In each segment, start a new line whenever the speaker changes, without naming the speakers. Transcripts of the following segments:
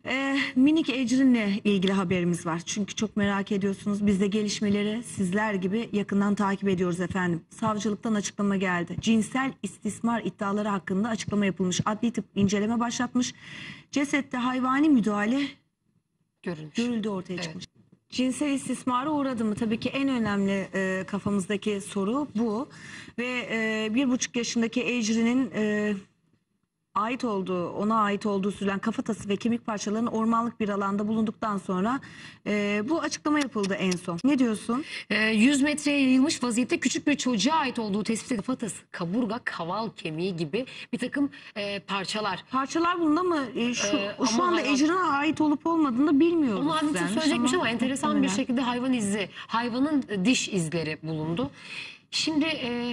Minik Ecrin'le ilgili haberimiz var. Çünkü çok merak ediyorsunuz. Biz de gelişmeleri sizler gibi yakından takip ediyoruz efendim. Savcılıktan açıklama geldi. Cinsel istismar iddiaları hakkında açıklama yapılmış. Adli tıp inceleme başlatmış. Cesette hayvani müdahale görüldüğü ortaya çıkmış. Cinsel istismara uğradı mı? Tabii ki en önemli kafamızdaki soru bu. Ve 1,5 yaşındaki Ecrin'in ona ait olduğu sürülen kafatası ve kemik parçalarının ormanlık bir alanda bulunduktan sonra bu açıklama yapıldı en son. Ne diyorsun?
100 metreye yayılmış vaziyette küçük bir çocuğa ait olduğu tespit edildi. Kafatası, kaburga, kaval kemiği gibi bir takım parçalar.
Parçalar bunda mı? Şu anda
hayvan...
Ecrin'e ait olup olmadığını da bilmiyoruz.
Onu anlatıp söyleyecekmiş ama enteresan bir şekilde hayvan izi, hayvanın diş izleri bulundu. Şimdi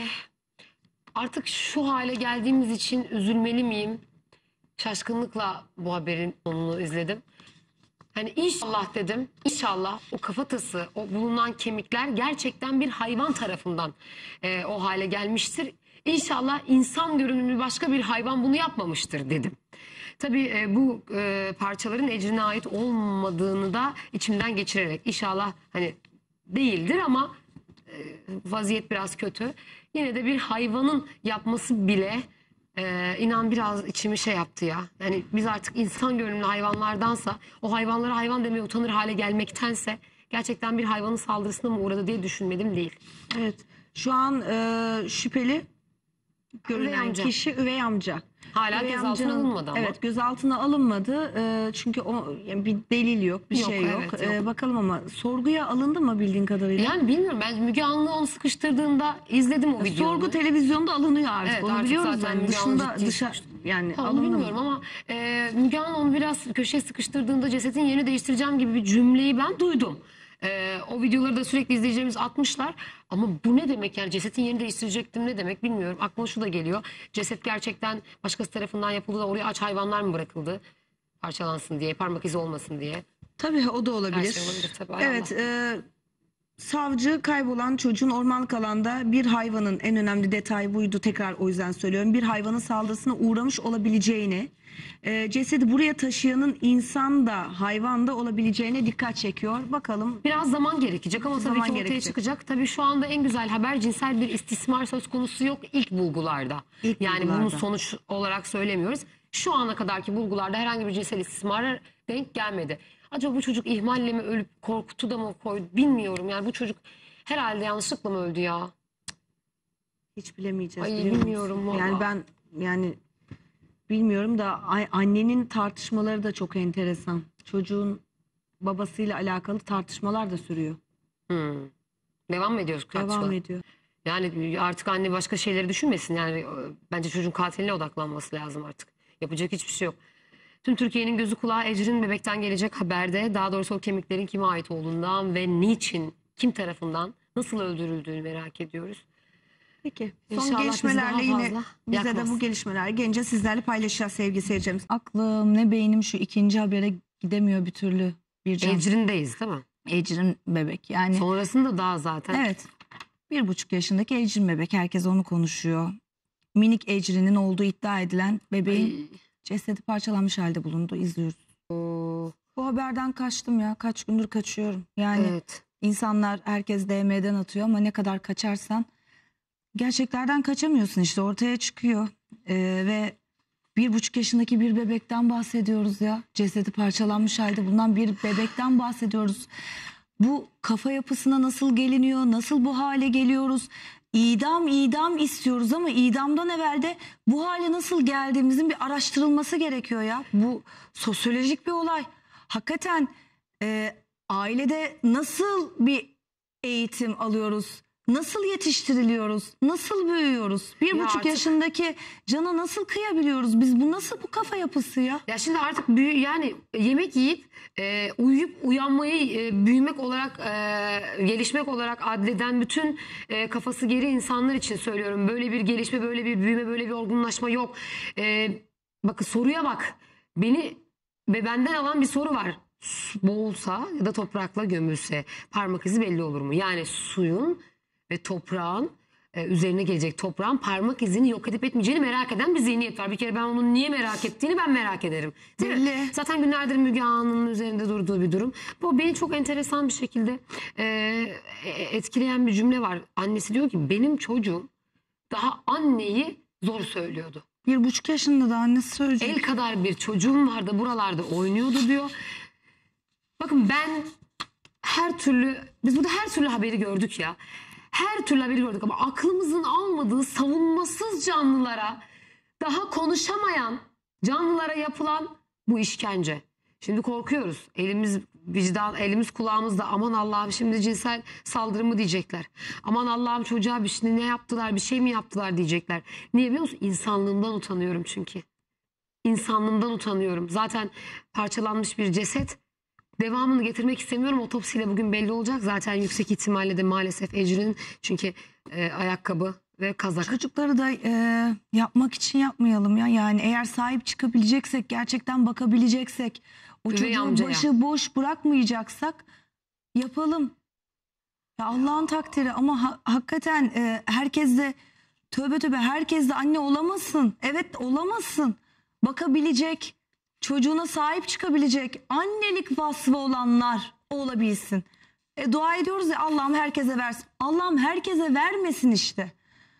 artık şu hale geldiğimiz için üzülmeli miyim? Şaşkınlıkla bu haberin sonunu izledim. Hani inşallah dedim, inşallah o kafatası, o bulunan kemikler gerçekten bir hayvan tarafından o hale gelmiştir. İnşallah insan görünümlü başka bir hayvan bunu yapmamıştır dedim. Tabii bu parçaların Ecrin'e ait olmadığını da içimden geçirerek inşallah hani değildir ama vaziyet biraz kötü. Yine de bir hayvanın yapması bile inan biraz içimi şey yaptı ya. Yani biz artık insan görünümlü hayvanlardansa o hayvanlara hayvan demeye utanır hale gelmektense gerçekten bir hayvanın saldırısına mı uğradı diye düşünmedim değil.
Evet. Şu an şüpheli görülen kişi üvey amca.
Hala gözaltına alınmadı ama.
Evet, gözaltına alınmadı. Çünkü yani bir delil yok, bir şey yok.
Evet, yok.
Bakalım ama sorguya alındı mı bildiğin kadarıyla?
Yani bilmiyorum, ben Müge Anlı onu sıkıştırdığında izledim o videoyu.
Sorgu televizyonda alınıyor artık.
Evet,
onu
artık
biliyoruz
zaten
yani. Yani
onu bilmiyorum ama Müge Anlı onu biraz köşeye sıkıştırdığında cesetin yerini değiştireceğim gibi bir cümleyi ben duydum. O videoları da sürekli izleyicilerimiz atmışlar. Ama bu ne demek yani, cesetin yerini değiştirecektim ne demek bilmiyorum. Aklıma şu da geliyor. Ceset gerçekten başkası tarafından yapıldı da oraya aç hayvanlar mı bırakıldı? Parçalansın diye, parmak izi olmasın diye.
Tabii o da olabilir.
Her şey olabilir tabii.
Evet. Savcı kaybolan çocuğun ormanlık alanda bir hayvanın, en önemli detay buydu, tekrar o yüzden söylüyorum, bir hayvanın saldırısına uğramış olabileceğini, cesedi buraya taşıyanın insan da hayvan da olabileceğine dikkat çekiyor. Bakalım.
Biraz zaman gerekecek ama tabii ki ortaya çıkacak. Tabii şu anda en güzel haber, cinsel bir istismar söz konusu yok ilk bulgularda. Yani bunu sonuç olarak söylemiyoruz. Şu ana kadarki bulgularda herhangi bir cinsel istismara denk gelmedi. Acaba bu çocuk ihmalle mi ölüp korkutu da mı koydu bilmiyorum. Yani bu çocuk herhalde yanlışlıkla mı öldü ya?
Hiç bilemeyeceğiz.
Ay, bilmiyorum vallahi.
Yani ben bilmiyorum da annenin tartışmaları da çok enteresan. Çocuğun babasıyla alakalı tartışmalar da sürüyor.
Devam mı ediyoruz tartışma?
Devam ediyor.
Yani artık anne başka şeyleri düşünmesin. Yani bence çocuğun katiline odaklanması lazım artık. Yapacak hiçbir şey yok. Tüm Türkiye'nin gözü kulağı Ecrin bebekten gelecek haberde. Daha doğrusu o kemiklerin kime ait olduğundan ve niçin, kim tarafından, nasıl öldürüldüğünü merak ediyoruz.
Peki.
İnşallah
son gelişmelerle yine bize
yakmaz.
de bu gelişmeler gelince sizlerle paylaşacağız sevgili seyircimiz.
Aklım ne beynim şu ikinci habere gidemiyor bir türlü.
Ecrin'deyiz değil mi?
Ecrin bebek yani.
Sonrasında daha zaten.
Evet. 1,5 yaşındaki Ecrin bebek. Herkes onu konuşuyor. Minik Ecrin'in olduğu iddia edilen bebeğin cesedi parçalanmış halde bulundu. İzliyoruz. Bu haberden kaçtım ya. Kaç gündür kaçıyorum. Yani insanlar, herkes DM'den atıyor ama ne kadar kaçarsan gerçeklerden kaçamıyorsun, işte ortaya çıkıyor. Ve 1,5 yaşındaki bir bebekten bahsediyoruz ya. Cesedi parçalanmış halde bulunan bir bebekten bahsediyoruz. Bu kafa yapısına nasıl geliniyor? Nasıl bu hale geliyoruz? İdam istiyoruz ama idamdan evvel de bu hale nasıl geldiğimizin bir araştırılması gerekiyor ya. Bu sosyolojik bir olay. Hakikaten ailede nasıl bir eğitim alıyoruz? Nasıl yetiştiriliyoruz? Nasıl büyüyoruz? 1,5 yaşındaki cana nasıl kıyabiliyoruz? Biz bu kafa yapısı ya?
Ya şimdi artık yani yemek yiyip uyuyup uyanmayı büyümek olarak gelişmek olarak adleden bütün kafası geri insanlar için söylüyorum. Böyle bir gelişme, böyle bir büyüme, böyle bir olgunlaşma yok. Bakın soruya bak. Beni ve benden alan bir soru var. Boğulsa ya da toprakla gömülse parmak izi belli olur mu? Yani suyun ve toprağın üzerine gelecek toprağın parmak izini yok edip etmeyeceğini merak eden bir zihniyet var. Bir kere ben onun niye merak ettiğini ben merak ederim. Değil mi?
Belli.
Zaten günlerdir Müge Anlı'nın üzerinde durduğu bir durum. Bu beni çok enteresan bir şekilde etkileyen bir cümle var. Annesi diyor ki benim çocuğum daha anneyi zor söylüyordu.
1,5 yaşında da annesi söyleyecek.
El kadar bir çocuğum vardı, buralarda oynuyordu diyor. Bakın ben biz burada her türlü haberi gördük ya. Her türlü haberi gördük ama aklımızın almadığı savunmasız canlılara, daha konuşamayan canlılara yapılan bu işkence. Şimdi korkuyoruz. Elimiz kulağımızda. Aman Allah'ım şimdi cinsel saldırı mı diyecekler. Aman Allah'ım çocuğa bir şey ne yaptılar, bir şey mi yaptılar diyecekler. Niye biliyor musun? İnsanlığımdan utanıyorum çünkü. İnsanlığımdan utanıyorum. Zaten parçalanmış bir ceset. Devamını getirmek istemiyorum. Otopsiyle bugün belli olacak. Zaten yüksek ihtimalle de maalesef Ecrin'in çünkü ayakkabı ve kazak.
Çocukları da yapmak için yapmayalım ya. Yani eğer sahip çıkabileceksek, gerçekten bakabileceksek, o
Üvey
çocuğu
amcaya.
başıboş bırakmayacaksak yapalım. Ya Allah'ın takdiri ama hakikaten herkes de tövbe herkes de anne olamasın. Evet olamasın. Bakabilecek, çocuğuna sahip çıkabilecek, annelik vasfı olanlar olabilsin. Dua ediyoruz ya Allah'ım herkese versin. Allah'ım herkese vermesin işte.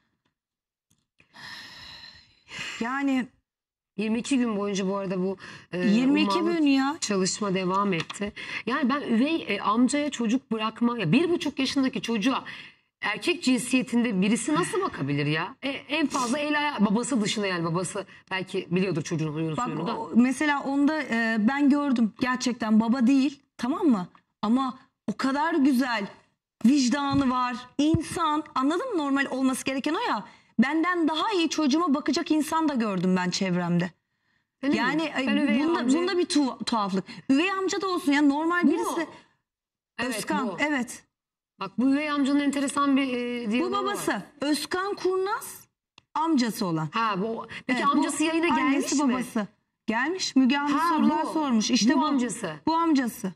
Yani
22 gün boyunca bu arada bu
22
ummalı
gün ya.
çalışma devam etti. Yani ben üvey amcaya çocuk bırakma, ya 1,5 yaşındaki çocuğa erkek cinsiyetinde birisi nasıl bakabilir ya? En fazla el ayağı, babası dışında yani babası belki biliyordur çocuğun huyunu
Bak
suyunu da.
mesela onda ben gördüm gerçekten baba değil, tamam mı? Ama o kadar güzel vicdanı var, insan, anladın mı? Normal olması gereken o ya. Benden daha iyi çocuğuma bakacak insan da gördüm ben çevremde.
Öyle mi?
Yani
Ben üvey amcayı-
bunda bir tuhaflık. Üvey amca da olsun ya, normal
Bu
birisi.
mu? Evet,
Özkan,
bu.
evet.
Bak bu üvey amcanın enteresan bir
Bu
diyaloğu
babası.
var.
Özkan Kurnaz amcası olan.
Ha bu. Peki
Evet, bu
amcası yayına gelmiş
annesi,
mi?
babası. Gelmiş. Müge Anlı
Ha,
sorular
bu.
sormuş. İşte
Bu amcası.
Bu amcası.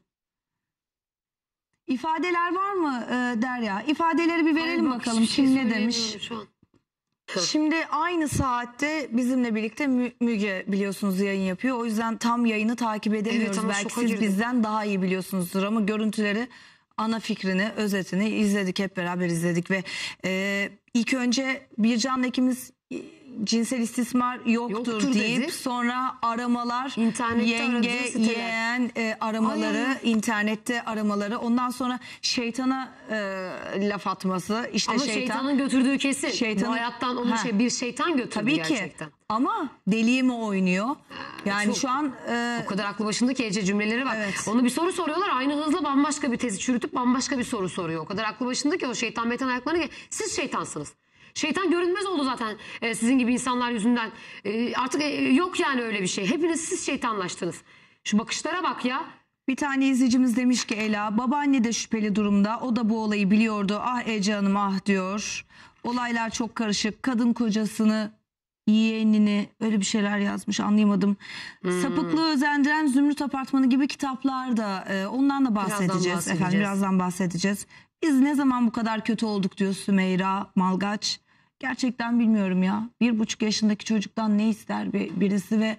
İfadeler var mı Derya? İfadeleri bir verelim
Ay bak,
bakalım.
hiçbir şey
Kim ne demiş?
söyleyemiyorum şu an.
Şimdi aynı saatte bizimle birlikte Müge biliyorsunuz yayın yapıyor. O yüzden tam yayını takip edemiyoruz.
Evet, ama
Belki
şoka
siz
girdim.
bizden daha iyi biliyorsunuzdur ama görüntüleri, ana fikrini, özetini izledik. Hep beraber izledik ve ilk önce Bircan'la ikimiz cinsel istismar yoktur deyip
dedi.
sonra aramalar,
İnternette
yenge,
aradığı siteler.
yeğen aramaları,
Ay.
internette aramaları, ondan sonra şeytana laf atması. İşte
Ama şeytanın götürdüğü kesin.
Şeytanın-
Bu hayattan onu
Ha.
bir şeytan götürdü
Tabii
gerçekten.
ki. Ama deliği mi oynuyor? Yani
çok-
şu an
O kadar aklı başındaki Ece cümleleri var.
Evet.
Onu bir soru soruyorlar. Aynı hızla bambaşka bir tezi çürütüp bambaşka bir soru soruyor. O kadar aklı başında ki o şeytan metan ayaklarına ki siz şeytansınız. Şeytan görünmez oldu zaten sizin gibi insanlar yüzünden. Artık yok yani öyle bir şey. Hepiniz siz şeytanlaştınız. Şu bakışlara bak ya.
bir tane izleyicimiz demiş ki Ela, babaanne de şüpheli durumda. O da bu olayı biliyordu. Ah Ece Hanım ah diyor. Olaylar çok karışık. Kadın kocasını, yeğenini, öyle bir şeyler yazmış, anlayamadım. Sapıklığı özendiren Zümrüt Apartmanı gibi kitaplar da ondan da bahsedeceğiz. Efendim birazdan bahsedeceğiz. Biz ne zaman bu kadar kötü olduk diyor Sümeyra Malgaç. Gerçekten bilmiyorum ya. 1,5 yaşındaki çocuktan ne ister birisi ve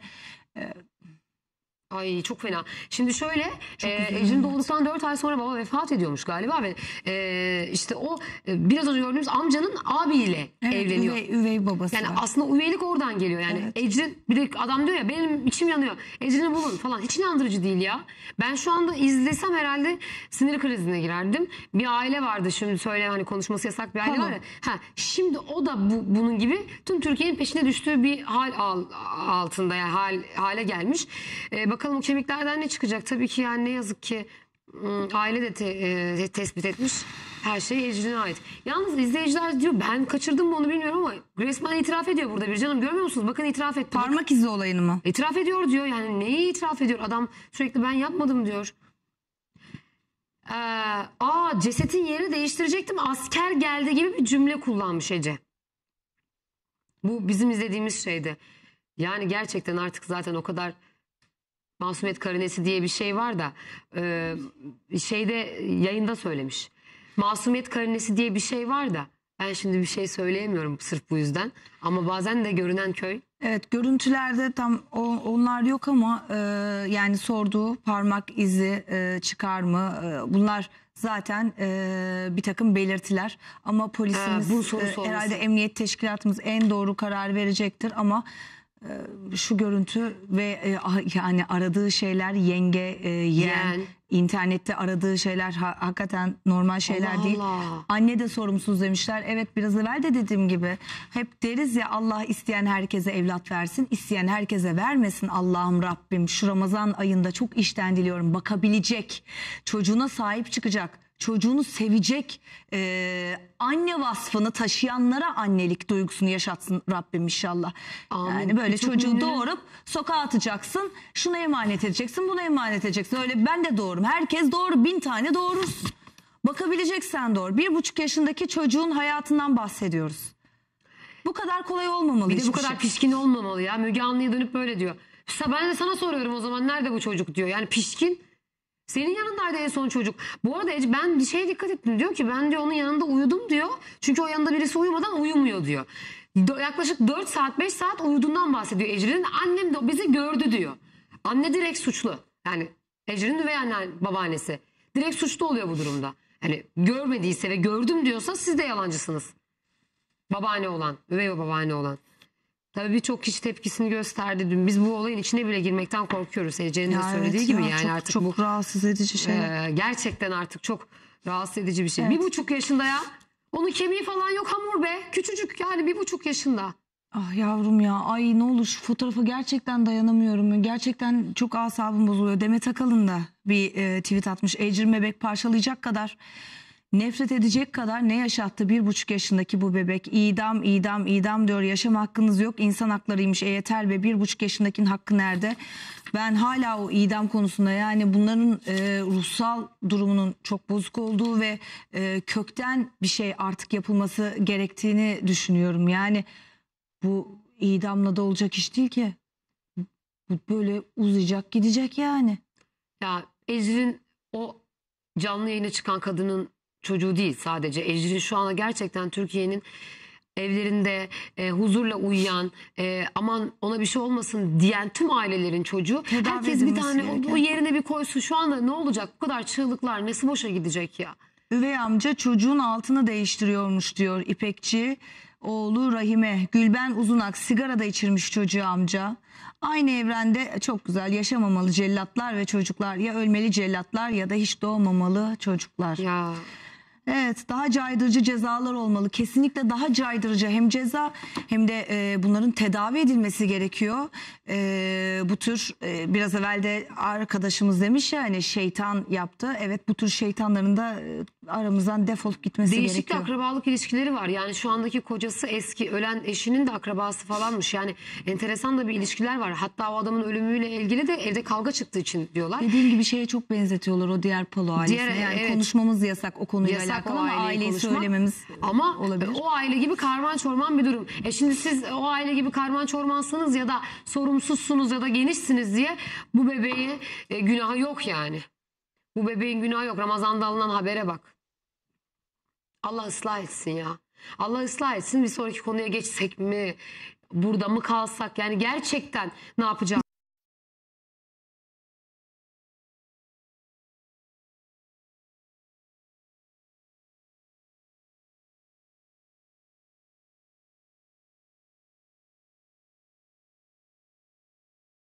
Ay çok fena. Şimdi şöyle
üzüldüm,
Ecrin
evet.
doğduktan 4 ay sonra baba vefat ediyormuş galiba ve işte o biraz önce gördüğümüz amcanın abiyle evleniyor.
üvey babası
Yani
var.
aslında üyelik oradan geliyor yani.
Evet.
Ecrin bir de adam diyor ya benim içim yanıyor. Ecrin'i bulun falan. Hiç inandırıcı değil ya. Ben şu anda izlesem herhalde sinir krizine girerdim. Bir aile vardı şimdi söyle hani konuşması yasak bir aile
Tamam.
var ya. Ha, şimdi o da bunun gibi tüm Türkiye'nin peşine düştüğü bir hal altında yani hale gelmiş. Bakalım o kemiklerden ne çıkacak? Tabii ki yani ne yazık ki aile de tespit etmiş. Her şey Ecrin'e ait. Yalnız izleyiciler diyor ben kaçırdım mı onu bilmiyorum ama resmen itiraf ediyor burada bir canım. Görmüyor musunuz? Bakın itiraf etti. Bakın.
Parmak izi olayını mı?
İtiraf ediyor diyor. Yani neyi itiraf ediyor? Adam sürekli ben yapmadım diyor. Cesetin yerini değiştirecektim. Asker geldi gibi bir cümle kullanmış Ece. Bu bizim izlediğimiz şeydi. Yani gerçekten artık zaten o kadar masumiyet karinesi diye bir şey var da şeyde yayında söylemiş. Masumiyet karinesi diye bir şey var da Ben şimdi bir şey söyleyemiyorum sırf bu yüzden. Ama bazen de görünen köy.
Evet, görüntülerde tam onlar yok ama yani sorduğu parmak izi çıkar mı? Bunlar zaten bir takım belirtiler ama polisimiz
bu soru sorması.
herhalde emniyet teşkilatımız en doğru karar verecektir ama şu görüntü ve yani aradığı şeyler yenge, yeğen, internette aradığı şeyler hakikaten normal şeyler
Allah
değil.
Allah.
Anne de sorumsuz demişler. Evet, biraz evvel de dediğim gibi hep deriz ya, Allah isteyen herkese evlat versin, isteyen herkese vermesin. Allah'ım Rabbim şu Ramazan ayında çok işten diliyorum. Bakabilecek, çocuğuna sahip çıkacak, çocuğunu sevecek anne vasfını taşıyanlara annelik duygusunu yaşatsın Rabbim inşallah.
Amin.
Yani böyle
Çok
çocuğu
ünlü.
doğurup sokağa atacaksın, şuna emanet edeceksin, buna emanet edeceksin. Öyle ben de doğurum. Herkes doğru, 1000 tane doğurursun. Bakabileceksen doğru. 1,5 yaşındaki çocuğun hayatından bahsediyoruz. Bu kadar kolay olmamalı.
Bir de bu
hiçbir
kadar
şey.
pişkin olmamalı ya. Müge Anlı'ya dönüp böyle diyor. Ben de sana soruyorum o zaman, nerede bu çocuk diyor. Yani pişkin. Senin yanındaydı en son çocuk. Bu arada ben bir şeye dikkat ettim. Diyor ki ben diyor onun yanında uyudum diyor. Çünkü o yanında birisi uyumadan uyumuyor diyor. Yaklaşık 4 saat 5 saat uyuduğundan bahsediyor Ecrin'in. Annem de bizi gördü diyor. Anne direkt suçlu. Yani Ecrin'in üvey babaannesi. Direkt suçlu oluyor bu durumda. Yani görmediyse ve gördüm diyorsa siz de yalancısınız. Babaanne olan, üvey babaanne olan. Tabii birçok kişi tepkisini gösterdi dün. Biz bu olayın içine bile girmekten korkuyoruz. Ece'nin de
Ya
söylediği
evet
gibi
ya,
yani
çok,
artık
çok
bu
rahatsız edici şey.
gerçekten artık çok rahatsız edici bir şey.
Evet.
1,5 yaşında ya. Onun kemiği falan yok, hamur be. Küçücük yani 1,5 yaşında.
Ah yavrum ya, ay ne olur şu fotoğrafa gerçekten dayanamıyorum. Gerçekten çok asabım bozuluyor. Demet Akalın da bir tweet atmış. Ecrin bebek parçalayacak kadar, nefret edecek kadar ne yaşattı 1,5 yaşındaki bu bebek? İdam, idam, idam diyor. Yaşam hakkınız yok. İnsan haklarıymış. Yeter be, 1,5 yaşındakinin hakkı nerede? Ben hala o idam konusunda, yani bunların ruhsal durumunun çok bozuk olduğu ve kökten bir şey artık yapılması gerektiğini düşünüyorum. Yani bu idamla da olacak iş değil ki. Bu böyle uzayacak, gidecek yani.
Ya Ecrin o canlı yayına çıkan kadının çocuğu değil sadece. Ecrin şu anda gerçekten Türkiye'nin evlerinde huzurla uyuyan, aman ona bir şey olmasın diyen tüm ailelerin çocuğu.
Tedavi
Herkes bir
edilmesi
tane
gereken.
o yerine bir koysun. Şu anda ne olacak? Bu kadar çığlıklar nesi boşa gidecek ya?
Üvey amca çocuğun altını değiştiriyormuş diyor İpekçi. Oğlu Rahime. Gülben Uzunak sigara da içirmiş çocuğu amca. Aynı evrende çok güzel yaşamamalı cellatlar ve çocuklar. Ya ölmeli cellatlar ya da hiç doğmamalı çocuklar.
Ya
Evet, daha caydırıcı cezalar olmalı. Kesinlikle daha caydırıcı hem ceza hem de bunların tedavi edilmesi gerekiyor. Bu tür biraz evvel de arkadaşımız demiş ya, hani şeytan yaptı. Evet, bu tür şeytanların da aramızdan defolup gitmesi
değişik
gerekiyor.
akrabalık ilişkileri var. Yani şu andaki kocası eski ölen eşinin de akrabası falanmış. Yani enteresan da bir ilişkiler var. Hatta o adamın ölümüyle ilgili de evde kavga çıktığı için diyorlar.
Dediğim gibi şeye çok benzetiyorlar o diğer Palo ailesine. Yani
evet.
konuşmamız yasak o konuyla
Yasak
alakalı
o
ama
aileyi
aileyi
konuşmak.
söylememiz
Ama
olabilir.
o aile gibi karman çorman bir durum. Şimdi siz o aile gibi karman çormansınız ya da sorumsuzsunuz ya da genişsiniz diye bu bebeğin günahı yok yani. Bu bebeğin günahı yok. Ramazan'da alınan habere bak. Allah ıslah etsin ya. Allah ıslah etsin. Bir sonraki konuya geçsek mi? Burada mı kalsak? Yani gerçekten ne yapacağız?